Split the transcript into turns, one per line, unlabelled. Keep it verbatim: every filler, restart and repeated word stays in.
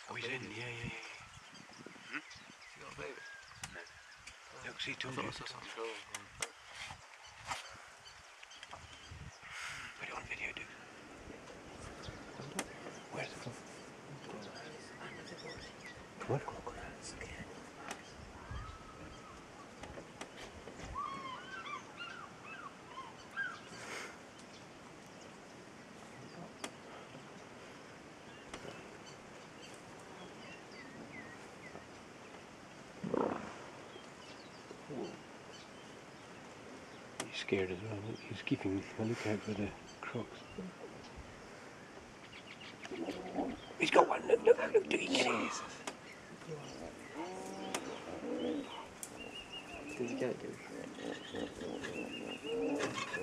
Oh, he's in, yeah, yeah, yeah. Hmm? Has he got a baby? No. No, because he told you. Put it on video, dude. Where's it from? What? He's scared as well. Look, he's keeping a lookout for the crocs. He's got one. Look, look, look, dude, he get it.
Did you get it, dude?